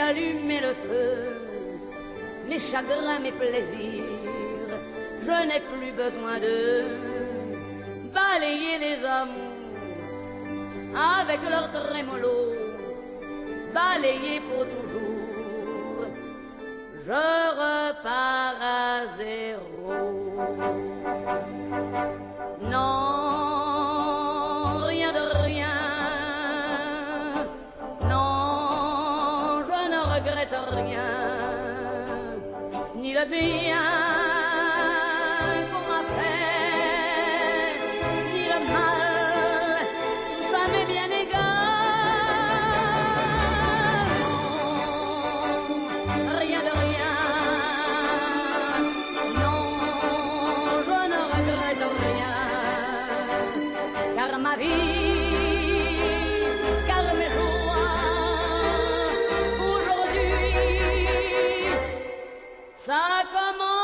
allumer le feu, mes chagrins, mes plaisirs, je n'ai plus besoin de balayer les amours avec leur trémolo, balayer pour toujours, je repars à zéro. Non, rien de rien, non, je ne regrette rien, ni le bien qu'on m'a fait, ni le mal, tout ça m'est bien égal. Non, rien de rien, non, je ne regrette rien, car ma vie, car mes joies, aujourd'hui, ça commence.